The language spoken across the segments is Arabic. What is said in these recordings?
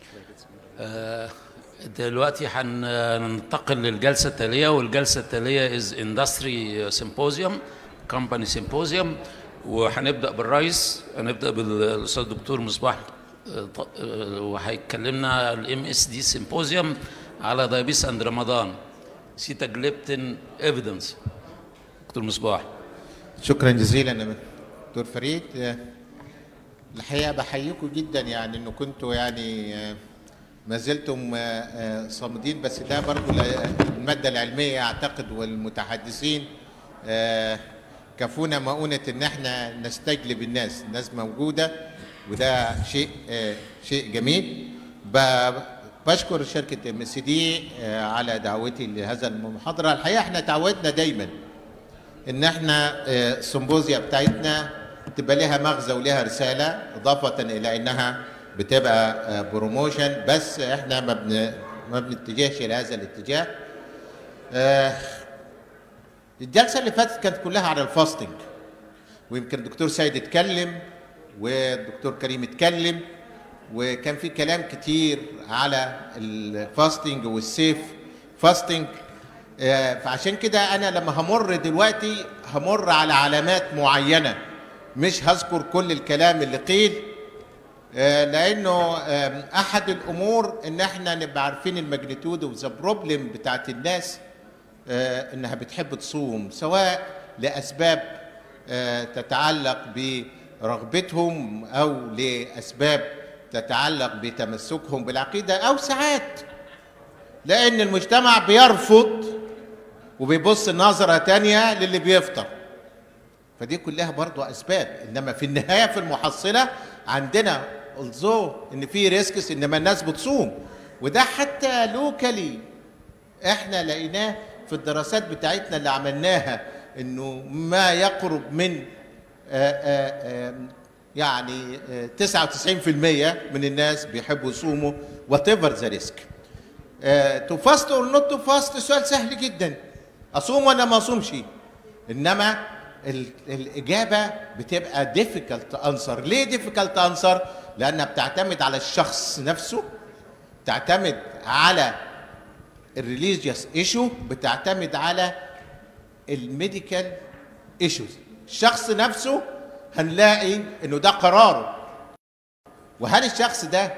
دلوقتي هننتقل للجلسة التالية، والجلسة التالية is Industry Symposium Company Symposium، وهنبدأ بالرئيس، هنبدأ بالأستاذ الدكتور مصباح، وهيكلمنا الMSD Symposium على دايابيتس اند رمضان سيتاجليبتين ايفيدنس. دكتور مصباح. شكرا جزيلا دكتور فريد. الحقيقه بحييكم جدا، يعني انه كنتوا يعني ما زلتم صامدين، بس ده برضو الماده العلميه اعتقد والمتحدثين كفونا مؤونه ان احنا نستجلب الناس موجوده، وده شيء جميل. بشكر شركه MSD على دعوتي لهذا المحاضره. الحقيقه احنا تعودنا دايما ان احنا السيمبوزيا بتاعتنا تبقى لها مغزى ولها رساله، اضافه الى انها بتبقى بروموشن، بس احنا ما بنتجهش لهذا الاتجاه. الجلسه اللي فاتت كانت كلها على الفاستنج، ويمكن الدكتور سيد اتكلم والدكتور كريم اتكلم، وكان في كلام كتير على الفاستنج والسيف فاستنج. فعشان كده انا لما همر دلوقتي همر على علامات معينه، مش هذكر كل الكلام اللي قيل، لانه احد الامور ان احنا نبقى عارفين الماجنتيود وذا بروبلم بتاعت الناس، انها بتحب تصوم سواء لاسباب تتعلق برغبتهم او لاسباب تتعلق بتمسكهم بالعقيده، او ساعات لان المجتمع بيرفض وبيبص نظره تانية للي بيفطر. فدي كلها برضو اسباب، انما في النهايه في المحصله عندنا ان في ريسكس، انما الناس بتصوم، وده حتى لوكالي احنا لقيناه في الدراسات بتاعتنا اللي عملناها، انه ما يقرب من يعني 99% من الناس بيحبوا يصوموا whatever the risk. to fast or not to fast سؤال سهل جدا، اصوم ولا ما اصومش؟ انما الاجابه بتبقى difficult answer. ليه difficult answer؟ لانها بتعتمد على الشخص نفسه، بتعتمد على الريليجيوس ايشو، بتعتمد على الميديكال ايشوز. الشخص نفسه هنلاقي انه ده قراره، وهل الشخص ده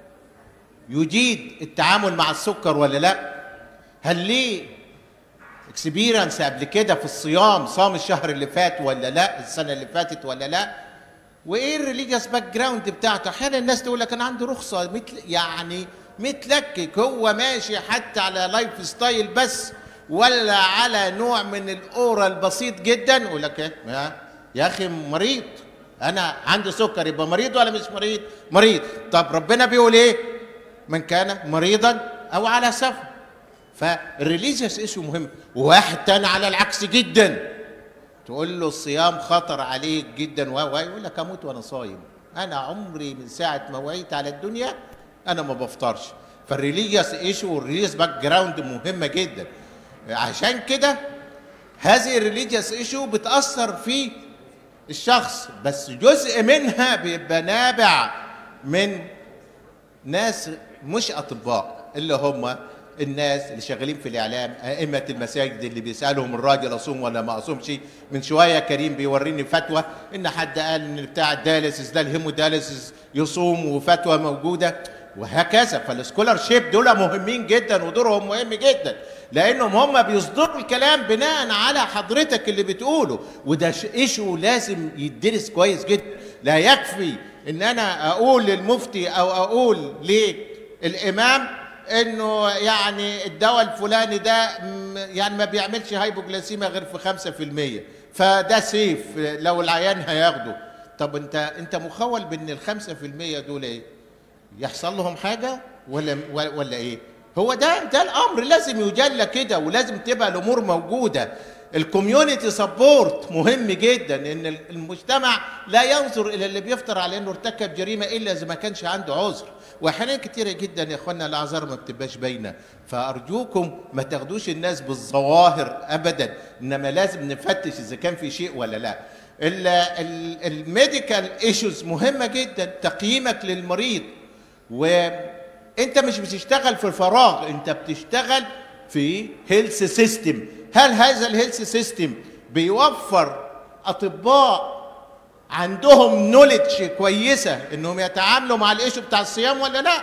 يجيد التعامل مع السكر ولا لا؟ هل ليه اكسبيرينس قبل كده في الصيام، صام الشهر اللي فات ولا لا، السنه اللي فاتت ولا لا؟ وايه الريليجيوس باك جراوند بتاعته؟ احيانا الناس تقول لك انا عندي رخصه، يعني متلكك، هو ماشي حتى على لايف ستايل بس، ولا على نوع من الاورال بسيط جدا، يقول لك ايه يا اخي مريض، انا عندي سكر، يبقى مريض ولا مش مريض؟ مريض. طب ربنا بيقول ايه؟ من كان مريضا او على سفر. فالريليجيوس ايشو مهم. وواحد تاني على العكس جدا، تقول له الصيام خطر عليك جدا يقول لك اموت وانا صايم، انا عمري من ساعه ما وعيت على الدنيا انا ما بفطرش. فالريليجيوس ايشو والريليجيوس باك جراوند مهمه جدا. عشان كده هذه الريليجيوس ايشو بتاثر في الشخص، بس جزء منها بيبقى نابع من ناس مش اطباء، اللي هم الناس اللي شغالين في الاعلام، ائمه المساجد اللي بيسالهم الراجل اصوم ولا ما اصومش. من شويه كريم بيوريني فتوى ان حد قال ان بتاع الداليسيس ده الهيموداليسيس يصوم، وفتوى موجوده وهكذا. فالسكولار شيب دول مهمين جدا ودورهم مهم جدا، لانهم هم بيصدروا الكلام بناء على حضرتك اللي بتقوله، وده ايشو لازم يدرس كويس جدا. لا يكفي ان انا اقول للمفتي او اقول للامام انه يعني الدواء الفلاني ده يعني ما بيعملش هايبوجلاسيميا غير في 5%، فده سيف لو العيان هياخده. طب انت مخول بان ال 5% دول ايه؟ يحصل لهم حاجه ولا ايه؟ هو ده الامر لازم يجلى كده، ولازم تبقى الامور موجوده. الكوميونتي سبورت مهم جدا، ان المجتمع لا ينظر الى اللي بيفطر على انه ارتكب جريمه الا اذا ما كانش عنده عذر، واحيانا كتيره جدا يا اخوانا الاعذار ما بتبقاش باينه. فارجوكم ما تاخدوش الناس بالظواهر ابدا، انما لازم نفتش اذا كان في شيء ولا لا. الميديكال ايشوز مهمه جدا، تقييمك للمريض، انت مش بتشتغل في الفراغ، انت بتشتغل في هيلث سيستم. هل هذا الهيلث سيستم بيوفر اطباء عندهم نوليدج كويسه انهم يتعاملوا مع الايشو بتاع الصيام ولا لا؟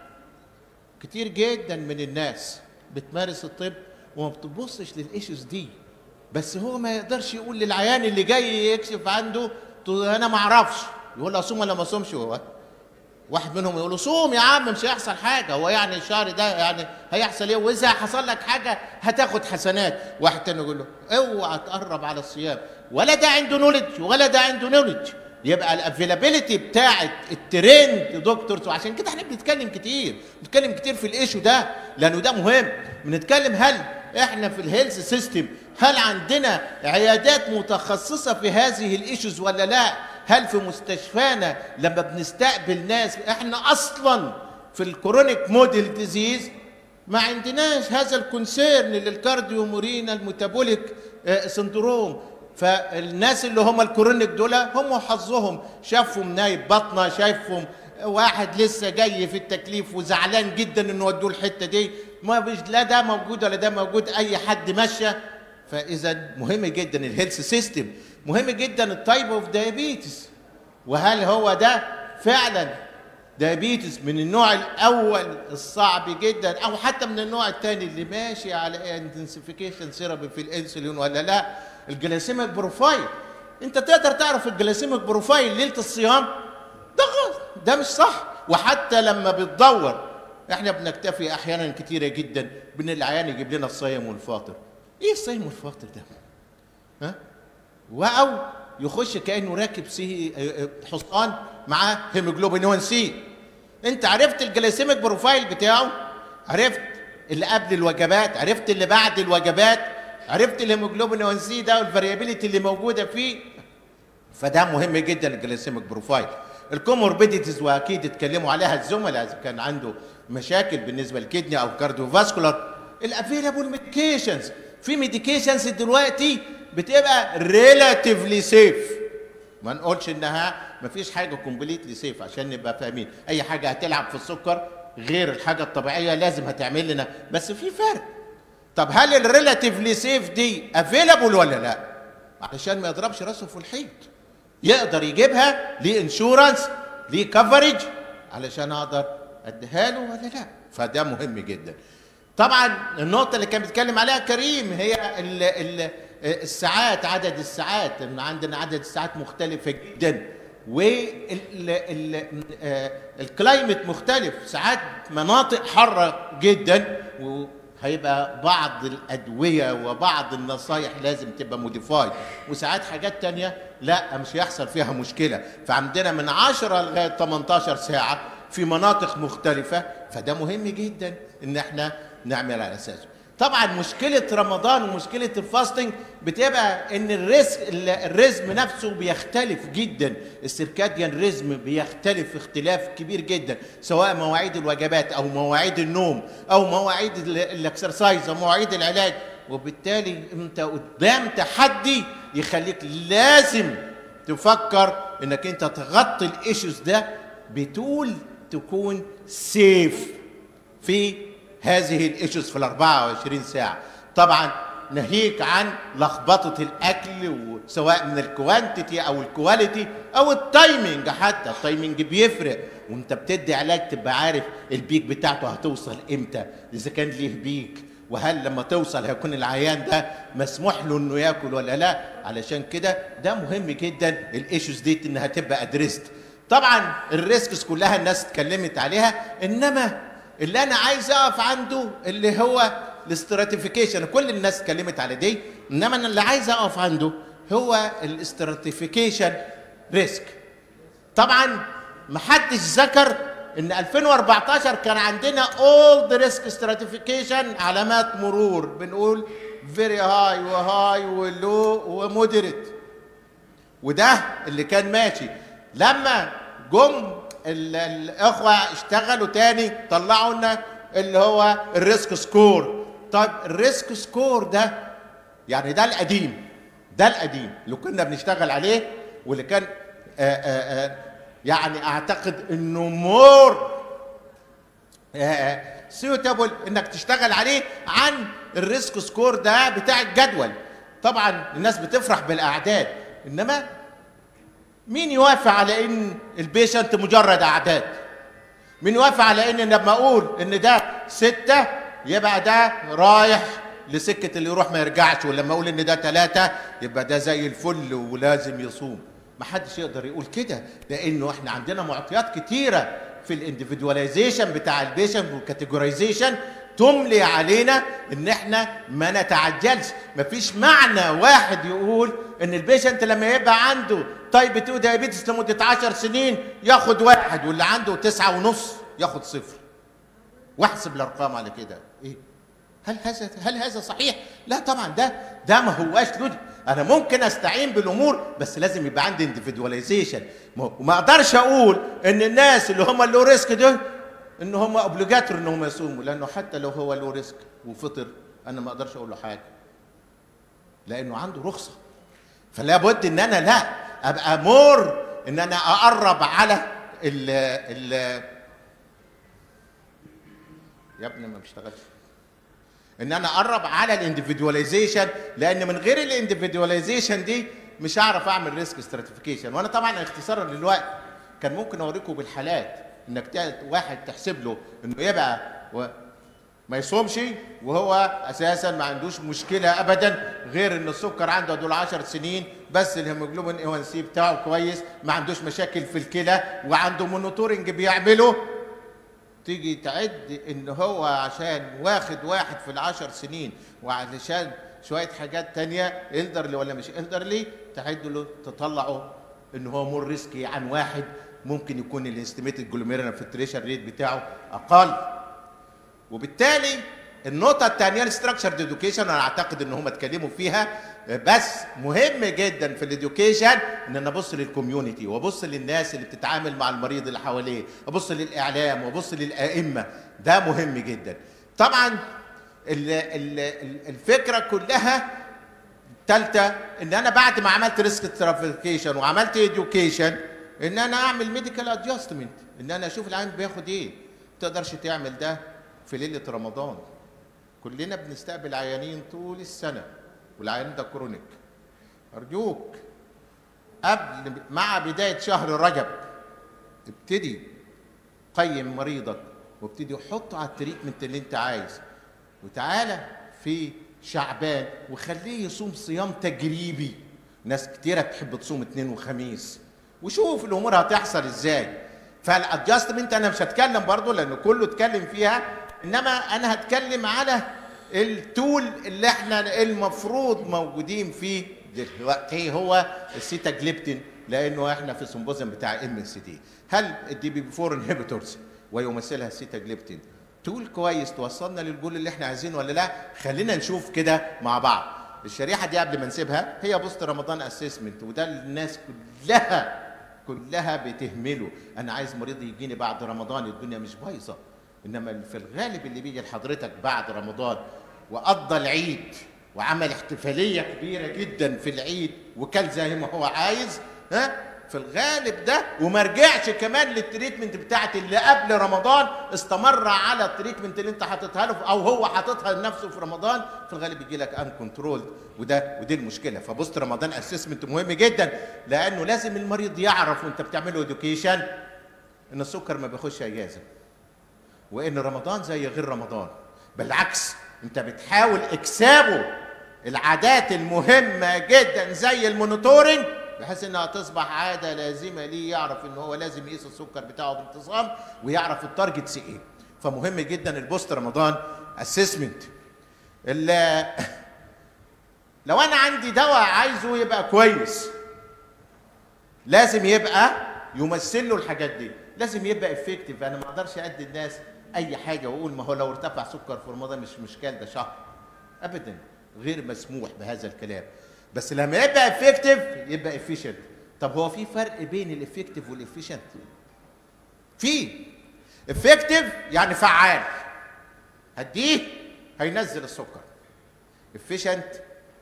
كتير جدا من الناس بتمارس الطب وما بتبصش للايشوز دي، بس هو ما يقدرش يقول للعيان اللي جاي يكشف عنده انا ما اعرفش، يقول له اصوم ولا ما اصومش. هو واحد منهم يقول له صوم يا عم مش هيحصل حاجه، هو يعني الشهر ده يعني هيحصل ايه؟ واذا حصل لك حاجه هتاخد حسنات. واحد تاني يقول له اوعى تقرب على الصيام، ولا ده عنده نولج ولا ده عنده نولج. يبقى الافيلابيلتي بتاعت الترند دكتورز، وعشان كده احنا بنتكلم كتير في الايشو ده لانه ده مهم. بنتكلم هل احنا في الهيلث سيستم هل عندنا عيادات متخصصه في هذه الايشوز ولا لا؟ هل في مستشفانا لما بنستقبل ناس، احنا اصلا في الكرونيك موديل ديزيز ما عندناش هذا الكونسيرن للكارديو مورينا الميتابوليك سندروم. فالناس اللي هم الكرونيك دول هم حظهم شافهم نايب بطنه، شايفهم واحد لسه جاي في التكليف وزعلان جدا انه ودوه الحته دي، ما بيش لا ده موجود ولا ده موجود، اي حد ماشي. فاذا مهم جدا الهيلث سيستم، مهم جدا التايب اوف دايابيتس، وهل هو ده فعلا دايابيتس من النوع الاول الصعب جدا او حتى من النوع الثاني اللي ماشي على انتنسيفيكيشن ثيرابي في الانسولين ولا لا؟ الجليسيميك بروفايل، انت تقدر تعرف الجليسيميك بروفايل ليله الصيام؟ ده غلط، ده مش صح. وحتى لما بتدور احنا بنكتفي احيانا كتيره جدا بان العيان يجيب لنا الصايم والفاطر. ايه الصايم والفاطر ده؟ ها؟ او يخش كانه راكب حصان معاه هيموجلوبين 1 سي. انت عرفت الجليسيميك بروفايل بتاعه، عرفت اللي قبل الوجبات، عرفت اللي بعد الوجبات، عرفت الهيموجلوبين 1 سي ده والفاريابيليتي اللي موجوده فيه. فده مهم جدا الجليسيميك بروفايل. الكوموربيديتيز واكيد اتكلموا عليها الزملاء اذا كان عنده مشاكل بالنسبه للكدني او كارديوفاسكولار. الافيلابل ميديكيشنز، في ميديكيشنز دلوقتي بتبقى ريلاتيفلي سيف، ما نقولش انها ما فيش حاجه كومبليتلي سيف عشان نبقى فاهمين. اي حاجه هتلعب في السكر غير الحاجه الطبيعيه لازم هتعمل لنا، بس في فرق. طب هل الريلاتيفلي سيف دي افيلابل ولا لا؟ علشان ما يضربش راسه في الحيط، يقدر يجيبها ليه انشورنس ليه كفرج علشان اقدر اديها له ولا لا؟ فده مهم جدا. طبعا النقطه اللي كان بيتكلم عليها كريم هي الساعات، عدد الساعات. عندنا عدد الساعات مختلفه جدا، والكلايمت مختلف، ساعات مناطق حاره جدا وهيبقى بعض الادويه وبعض النصايح لازم تبقى موديفايد، وساعات حاجات تانية لا مش هيحصل فيها مشكله. فعندنا من 10 لغايه 18 ساعه في مناطق مختلفه، فده مهم جدا ان احنا نعمل على اساسه. طبعا مشكله رمضان ومشكله الفاستنج بتبقى ان الريزم نفسه بيختلف جدا، السيركاديان ريزم بيختلف اختلاف كبير جدا، سواء مواعيد الوجبات او مواعيد النوم او مواعيد الاكسرسايز او مواعيد العلاج. وبالتالي انت قدام تحدي يخليك لازم تفكر انك انت تغطي الايشوز ده بتول تكون سيف في هذه الايشوز في ال 24 ساعه. طبعا ناهيك عن لخبطه الاكل، سواء من الكوانتيتي او الكواليتي او التايمنج، حتى التايمنج بيفرق، وانت بتدي علاج تبقى عارف البيك بتاعته هتوصل امتى، اذا كان ليه بيك، وهل لما توصل هيكون العيان ده مسموح له انه ياكل ولا لا. علشان كده ده مهم جدا الايشوز دي انها تبقى ادريست. طبعا الريسكس كلها الناس اتكلمت عليها، انما اللي انا عايز اقف عنده اللي هو الاستراتيفيكيشن، كل الناس اتكلمت على دي، انما انا اللي عايز اقف عنده هو الاستراتيفيكيشن ريسك. طبعا ما حدش ذكر ان 2014 كان عندنا اولد ريسك ستراتيفيكيشن، علامات مرور بنقول فيري هاي وهاي ولو ومودريت، وده اللي كان ماشي. لما جم الاخوه اشتغلوا تاني طلعوا لنا اللي هو الريسك سكور. طيب الريسك سكور ده يعني ده القديم، ده القديم اللي كنا بنشتغل عليه، واللي كان يعني اعتقد انه مور سيوتابل انك تشتغل عليه عن الريسك سكور ده بتاع الجدول. طبعا الناس بتفرح بالاعداد، انما مين يوافق على ان البيشنت مجرد اعداد؟ مين يوافق على ان لما اقول ان ده 6 يبقى ده رايح لسكه اللي يروح ما يرجعش، ولما اقول ان ده 3 يبقى ده زي الفل ولازم يصوم؟ ما حدش يقدر يقول كده، لانه احنا عندنا معطيات كتيره في الانديفيدواليزيشن بتاع البيشنت والكاتيجورايزيشن تملي علينا ان احنا ما نتعجلش. مفيش معنى واحد يقول ان البيشنت لما يبقى عنده تايب 2 دايابيتس لمده 10 سنين ياخد 1، واللي عنده 9.5 ياخد 0، واحسب الارقام على كده. ايه هل هذا صحيح؟ لا طبعا، ده ما هواش لوجيك. انا ممكن استعين بالامور بس لازم يبقى عندي انديفيدواليزيشن، وما اقدرش اقول ان الناس اللي هم اللو ريسك دول ان هم اوبليجاتور ان هم يصوموا، لانه حتى لو هو لو ريسك وفطر انا ما اقدرش اقول له حاجه لانه عنده رخصه. فلا بد ان انا لا ابقى مور ان انا اقرب على ال يا ابني ما بيشتغلش، ان انا اقرب على الانديفيدواليزيشن، لان من غير الانديفيدواليزيشن دي مش هعرف اعمل ريسك ستراتيفيكيشن. وانا طبعا اختصارا للوقت كان ممكن اوريكم بالحالات انك واحد تحسب له انه يبقى ما يصومش وهو اساسا ما عندوش مشكله ابدا غير ان السكر عنده دول 10 سنين بس، الهيموجلوبين A1C بتاعه كويس، ما عندوش مشاكل في الكلى، وعنده مونيتورنج بيعمله. تيجي تعد ان هو عشان واخد 1 في ال10 سنين وعشان شويه حاجات تانية الدرلي ولا مش الدرلي، تعد له تطلعه ان هو مور ريسكي عن واحد ممكن يكون الاستيميتد جلوميرولار فلتريشن ريت بتاعه اقل. وبالتالي النقطه الثانيه الستراكشرد اديوكيشن، انا اعتقد ان هم اتكلموا فيها، بس مهم جدا في الاديوكيشن ان انا ابص للكوميونتي وابص للناس اللي بتتعامل مع المريض اللي حواليه، ابص للاعلام وابص للائمه، ده مهم جدا. طبعا الفكره كلها الثالثه ان انا بعد ما عملت ريسك ستراتيفيكيشن وعملت اديوكيشن ان انا اعمل ميديكال ادجستمنت، ان انا اشوف العيان بياخد ايه. ما تقدرش تعمل ده في ليله رمضان. كلنا بنستقبل عيانين طول السنه والعيان ده كرونيك. ارجوك مع بدايه شهر رجب ابتدي قيم مريضك وابتدي حطه على التريتمنت اللي انت عايز، وتعالى في شعبان وخليه يصوم صيام تجريبي. ناس كتيره بتحب تصوم اثنين وخميس، وشوف الامور هتحصل ازاي. فالادجستمنت انا مش هتكلم برضو لانه كله اتكلم فيها، انما انا هتكلم على التول اللي احنا المفروض موجودين فيه دلوقتي هو السيتاجليبتين، لانه احنا في السمبوزيوم بتاع MSD. هل الدي بي 4 انهبيتورز ويمثلها السيتاجليبتين تول كويس توصلنا للجول اللي احنا عايزينه ولا لا؟ خلينا نشوف كده مع بعض. الشريحه دي قبل ما نسيبها هي بوست رمضان اسسمنت، وده الناس كلها بتهمله. انا عايز مريض يجيني بعد رمضان الدنيا مش بايظه، انما في الغالب اللي بيجي لحضرتك بعد رمضان وقضى العيد وعمل احتفاليه كبيره جدا في العيد وكل زي ما هو عايز، في الغالب ده وما رجعش كمان للتريتمنت بتاعت اللي قبل رمضان، استمر على التريتمنت اللي انت حاططها له او هو حاططها لنفسه في رمضان، في الغالب يجي لك ان كنترولد، ودي المشكله. فبوست رمضان اسسمنت مهم جدا، لانه لازم المريض يعرف وانت بتعمل له اديوكيشن ان السكر ما بيخش اجازه، وان رمضان زي غير رمضان، بالعكس انت بتحاول اكسابه العادات المهمه جدا زي المونيتورنج، بحيث انها تصبح عاده لازمه ليه، يعرف ان هو لازم يقيس السكر بتاعه بانتظام ويعرف التارجتس ايه. فمهم جدا البوست رمضان اسسمنت. لو انا عندي دواء عايزه يبقى كويس لازم يبقى يمثل له الحاجات دي، لازم يبقى افكتيف. انا ما اقدرش ادي الناس اي حاجه واقول ما هو لو ارتفع سكر في رمضان مش مشكله ده شهر، ابدا غير مسموح بهذا الكلام. بس لما يبقى افكتيف يبقى افيشنت. طب هو في فرق بين الافكتيف والافيشنت؟ في افكتيف يعني فعال، هديه هينزل السكر. افيشنت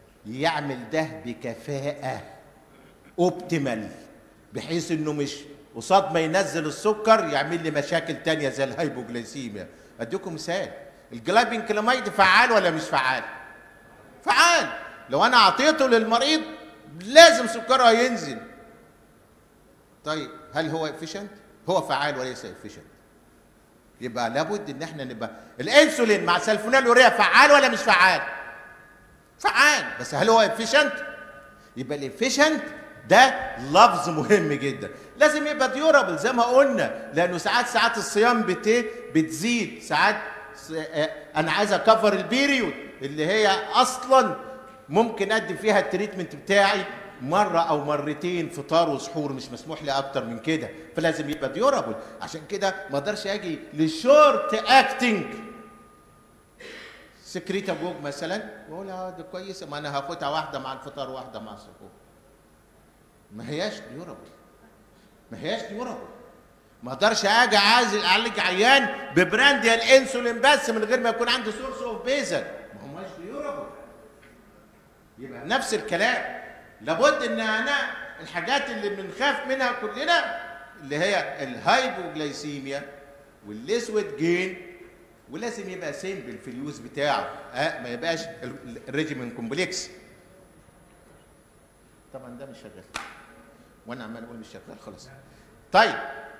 يعمل ده بكفاءه اوبتيمال، بحيث انه مش قصاد ما ينزل السكر يعمل لي مشاكل تانية زي الهايبوجلايسيميا. اديكم مثال، الجلايبنكلاميد فعال ولا مش فعال؟ فعال. لو انا اعطيته للمريض لازم سكره ينزل. طيب هل هو افيشنت؟ هو فعال وليس افيشنت. يبقى لابد ان احنا نبقى الانسولين مع سلفونيلوريا فعال ولا مش فعال؟ فعال. بس هل هو افيشنت؟ يبقى الافيشنت ده لفظ مهم جدا. لازم يبقى ديورابل زي ما قلنا، لانه ساعات الصيام بتزيد، ساعات انا عايز اكفر البيريود اللي هي اصلا ممكن ادي فيها التريتمنت بتاعي مره او مرتين فطار وسحور، مش مسموح لي اكتر من كده، فلازم يبقى ديورابل. عشان كده ما اقدرش اجي لشورت اكتنج سكريتابوج مثلا واقول دي كويسه، ما انا هاخدها واحده مع الفطار واحده مع السحور. ما هياش ديورابل، ما هياش ديورابل. ما اقدرش اجي عايز اعالج عيان ببراند الانسولين بس من غير ما يكون عندي سورس اوف بيزل، ما هو مش ديورابل. يبقى نفس الكلام، لابد ان انا الحاجات اللي بنخاف منها كلنا اللي هي الهايبوجلايسيميا والاسود جين، ولازم يبقى سيمبل في اليوز بتاعه، ما يبقاش الريجيمين كومبلكس. طبعا ده مش شغال وانا عمال اقول مش شغال خلاص. طيب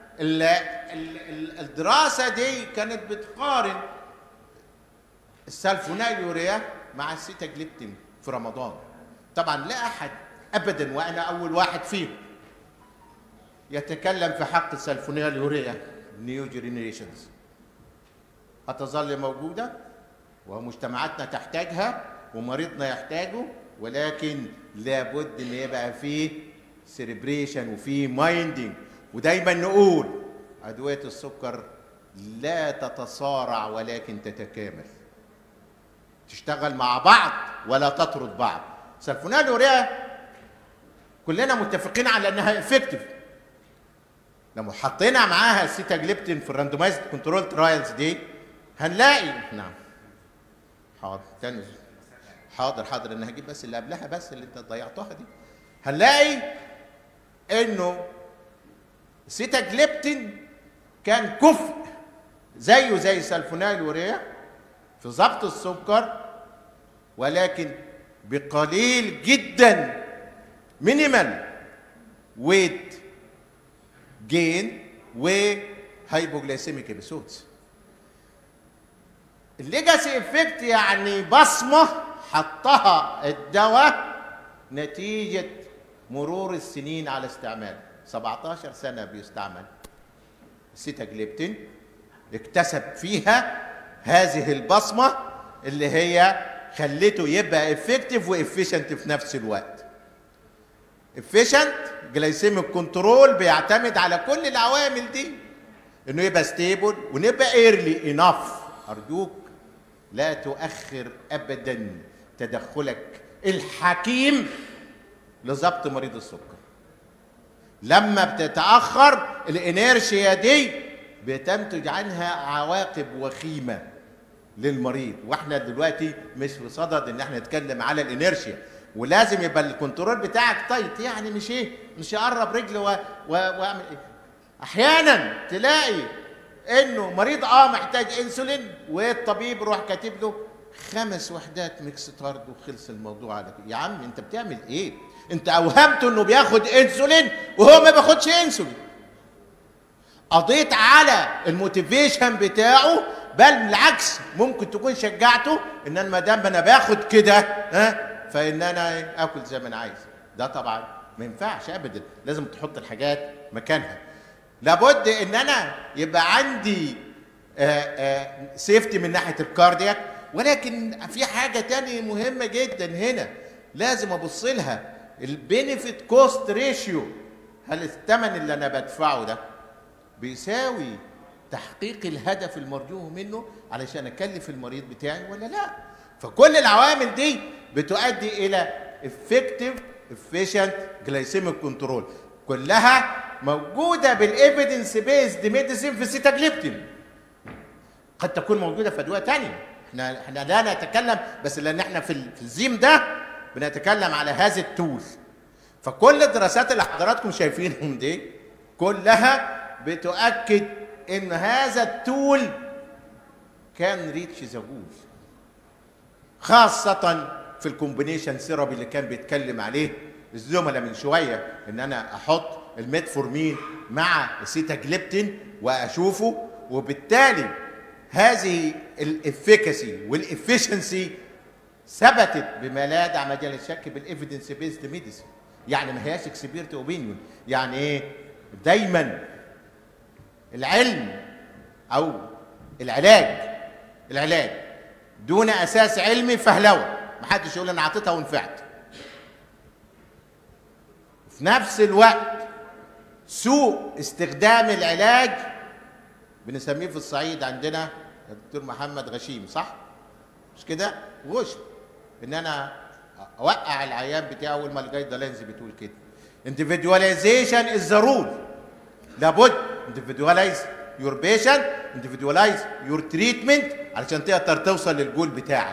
الدراسه دي كانت بتقارن السلفونيلوريا مع السيتاجليبتين في رمضان. طبعا لا احد ابدا وانا اول واحد فيهم يتكلم في حق السلفونيلوريا. نيو جينيريشنز هتظل موجوده ومجتمعاتنا تحتاجها ومريضنا يحتاجه، ولكن لابد ان يبقى فيه سيريبريشن وفيه مايندنج. ودايما نقول ادويه السكر لا تتصارع ولكن تتكامل، تشتغل مع بعض ولا تطرد بعض. سلفونيلوريا كلنا متفقين على انها افكتيف. لما حطينا معاها السيتاجليبتين في الراندومايزد كنترول ترايلز دي هنلاقي نعم حاضر تاني حاضر انا هجيب بس اللي قبلها بس اللي انت ضيعتها دي. هنلاقي انه السيتاجليبتين كان كفء زيه زي السلفونيلوريا في ضبط السكر، ولكن بقليل جدا مينيمال ويت جين وهايبوجلايسيميك ابيسودز. الليجاسي افكت يعني بصمه حطها الدواء نتيجه مرور السنين على استعماله. 17 سنه بيستعمل السيتاجليبتين، اكتسب فيها هذه البصمه اللي هي خلته يبقى افكتيف وافيشنت في نفس الوقت. افيشنت جلايسيميك كنترول بيعتمد على كل العوامل دي، انه يبقى ستيبل ونبقى ايرلي انف. ارجوك لا تؤخر ابدا تدخلك الحكيم لضبط مريض السكر. لما بتتاخر الانيرشيا دي بتنتج عنها عواقب وخيمه للمريض، واحنا دلوقتي مش في صدد ان احنا نتكلم على الانيرشيا. ولازم يبقى الكنترول بتاعك تايت، يعني مش يقرب رجله واعمل ايه. احيانا تلاقي انه مريض محتاج انسولين والطبيب يروح كاتب له 5 وحدات ميكستارد وخلص الموضوع على كده. يا عم انت بتعمل ايه؟ انت اوهمته انه بياخد انسولين وهو ما بياخدش انسولين. قضيت على الموتيفيشن بتاعه، بل بالعكس ممكن تكون شجعته ان انا ما دام انا باخد كده فان انا اكل زي ما انا عايز. ده طبعا ما ينفعش ابدا، لازم تحط الحاجات مكانها. لابد ان انا يبقى عندي سيفتي من ناحيه الكاردياك، ولكن في حاجه تانية مهمه جدا هنا لازم ابص لها، البينيفيت كوست ريشيو. هل الثمن اللي انا بدفعه ده بيساوي تحقيق الهدف المرجو منه علشان اكلف المريض بتاعي ولا لا؟ فكل العوامل دي بتؤدي الى effective efficient glycemic control، كلها موجوده بالايفيدنس بيزد ميديسين في السيتاجليبتين. قد تكون موجوده في ادويه ثانيه، احنا لا نتكلم بس لان احنا في الزيم ده بنتكلم على هذا التول. فكل الدراسات اللي حضراتكم شايفينهم دي كلها بتؤكد ان هذا التول كان ريتش ذا جول، خاصة في الكومبينيشن ثيرابي اللي كان بيتكلم عليه الزملاء من شوية، ان انا احط الميتفورمين مع السيتاجليبتين واشوفه، وبالتالي هذه الافيكاسي والافشنسي ثبتت بما لا يدع مجال الشك بالايفيدنس بيزد ميديسن. يعني ما هياش اكسبيرت اوبينيون. يعني ايه؟ دايما العلم او العلاج دون اساس علمي فهلوه، محدش يقول انا عطيتها ونفعت. في نفس الوقت سوء استخدام العلاج بنسميه في الصعيد عندنا يا دكتور محمد غشيم، صح؟ مش كده؟ غشم. ان انا اوقع العيان بتاعه اول ما الجايد لاينز بتقول كده. individualization is the rule. لابد individualize your patient, individualize your treatment علشان تقدر توصل للجول بتاعك.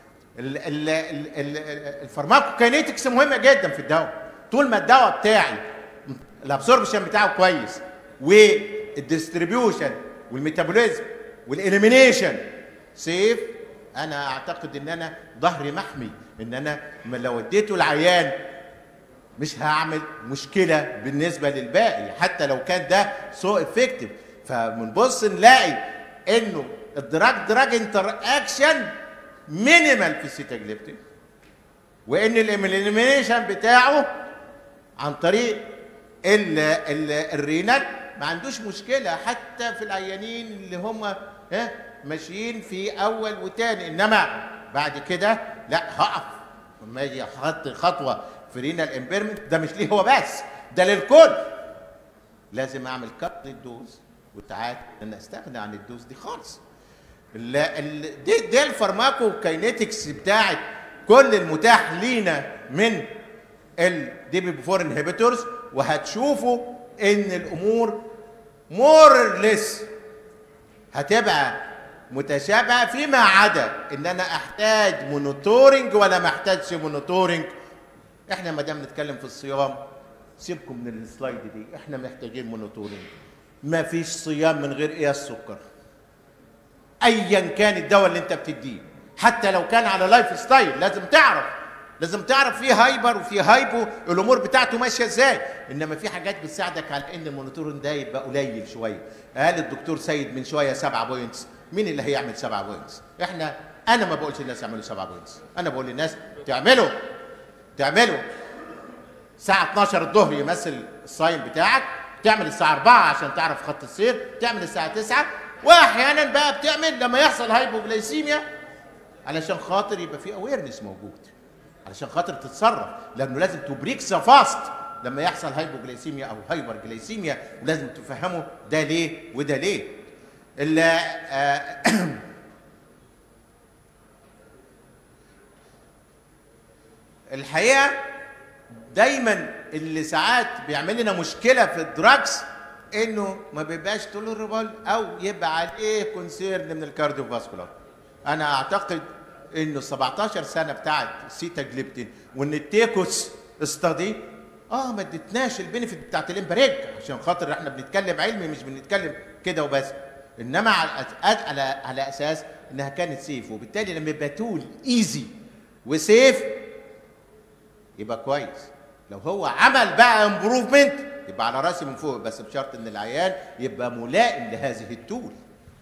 الفارماكوكاينيتكس مهمه جدا في الدواء. طول ما الدواء بتاعي الابسوربشن بتاعه كويس والديستريبيوشن والميتابوليزم والاليمينيشن سيف، انا اعتقد ان انا ظهري محمي، ان انا لو اديته العيان مش هعمل مشكله بالنسبه للباقي حتى لو كان ده سو افكتيف. فبنبص نلاقي انه الدراج انتر اكشن مينيمال في السيتاجليبتين، وان الاليمينيشن بتاعه عن طريق الرينال ما عندوش مشكله حتى في العيانين اللي هم ماشيين في اول وتاني. انما بعد كده لا، هقف لما اجي احط خطوه في رينال امبيرمنت، ده مش ليه هو بس، ده للكل. لازم اعمل كت للدوز وتعالى ان استغنى عن الدوز دي خالص. دي الفارماكوكاينيتكس بتاعت كل المتاح لينا من الدي بي 4 انهبيتورز، وهتشوفوا ان الامور مور ليس هتبقى متشابهه فيما عدا ان انا احتاج مونيتورنج ولا ما احتاجش مونيتورنج. احنا ما دام نتكلم في الصيام، سيبكم من السلايد دي، احنا محتاجين مونيتورنج. ما فيش صيام من غير قياس سكر ايا كان الدواء اللي انت بتديه، حتى لو كان على لايف ستايل لازم تعرف فيه هايبر وفيه هايبو، الامور بتاعته ماشيه ازاي. انما في حاجات بتساعدك على ان المونيتورنج ده يبقى قليل شويه. قال الدكتور سيد من شويه 7 بوينتس، مين اللي هيعمل 7 بوينتس؟ انا ما بقولش للناس يعملوا 7 بوينتس، انا بقول للناس تعملوا الساعه 12 الظهر يمثل الصايم بتاعك، تعمل الساعه 4 عشان تعرف خط السير، تعمل الساعه 9، واحيانا بقى بتعمل لما يحصل هايبوغليسيميا علشان خاطر يبقى في اويرنس موجود، علشان خاطر تتصرف، لانه لازم تبريك ذا فاست لما يحصل هايبوغليسيميا او هايبر جليسيميا، ولازم تفهموا ده ليه وده ليه. الحقيقه دايما اللي ساعات بيعمل لنا مشكله في الدراجز انه ما بيبقاش توليربل او يبقى عليه كونسيرن من الكارديو فاسكولار. انا اعتقد انه 17 سنه بتاعت سيتاجليبتين وان التيكوس استادي ما ادتناش البينفيت بتاعت الامباريج، عشان خاطر احنا بنتكلم علمي مش بنتكلم كده وبس، انما على اساس انها كانت سيف. وبالتالي لما يبقى تول ايزي وسيف يبقى كويس. لو هو عمل بقى امبروفمنت يبقى على راسي من فوق، بس بشرط ان العيان يبقى ملائم لهذه التول.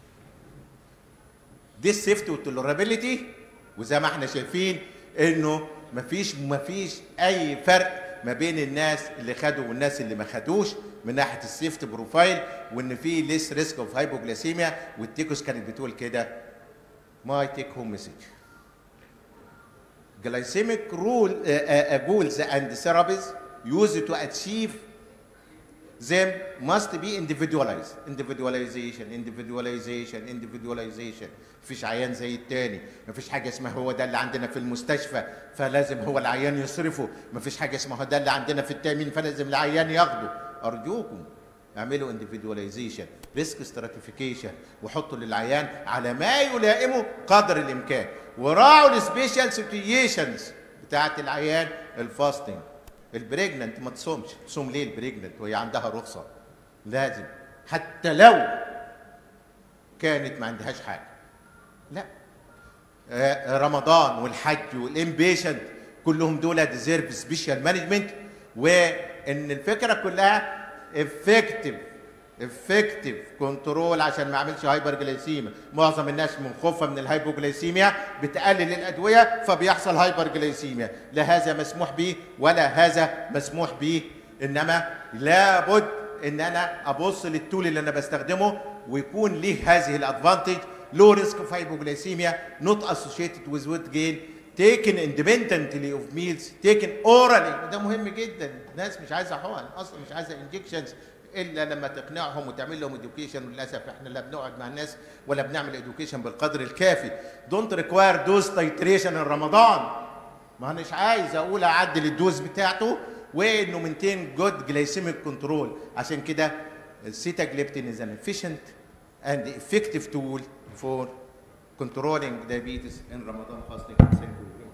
دي السيفتي والتولرابيلتي، وزي ما احنا شايفين انه مفيش اي فرق ما بين الناس اللي خدوا والناس اللي ما خدوش من ناحيه السيفتي بروفايل، وان في ليس ريسك اوف هايبوغليسيميا. والتيكوس كانت بتقول كده ماي تيك هوم مسج. Glycemic goals and therapies used to achieve them must be individualized. individualization. مفيش عيان زي التاني، مفيش حاجه اسمها هو ده اللي عندنا في المستشفى فلازم هو العيان يصرفه، مفيش حاجه اسمها هو ده اللي عندنا في التامين فلازم العيان ياخده. ارجوكم اعملوا individualization، risk stratification، وحطوا للعيان على ما يلائمه قدر الامكان، وراعوا السبيشال سيتويشنز بتاعت العيان. الفاستنج، البريجننت ما تصومش، تصوم ليه البريجننت وهي عندها رخصه؟ لازم حتى لو كانت ما عندهاش حاجه. لا، رمضان والحج والامبيشنت كلهم دول ديزيرف سبيشال مانجمنت. وان الفكره كلها افكتيف كنترول عشان ما اعملش هايبر جلايسيميا. معظم الناس من خوفها من الهايبوجلايسيميا بتقلل الادويه فبيحصل هايبر جلايسيميا. لا هذا مسموح به ولا هذا مسموح به، انما لابد ان انا ابص للتول اللي انا بستخدمه ويكون ليه هذه الادفانتج. لو ريسك اوف هايبوجلايسيميا نوت اسوشيتد ويز ويت جين، taken independently of meals, taken orally. ده مهم جدا. الناس مش عايزه حقن اصلا، مش عايزه انجكشنز الا لما تقنعهم وتعمل لهم اديوكيشن. وللاسف احنا لا بنقعد مع الناس ولا بنعمل اديوكيشن بالقدر الكافي. دونت ريكواير دوز تايتريشن ان رمضان. ما انا مش عايز اقول اعدل الدوز بتاعته وانه مينتين جود جلايسيميك كنترول. عشان كده السيتاجليبتين از ان efficient and effective tool for controlling diabetes in Ramadan fasting. Thank you.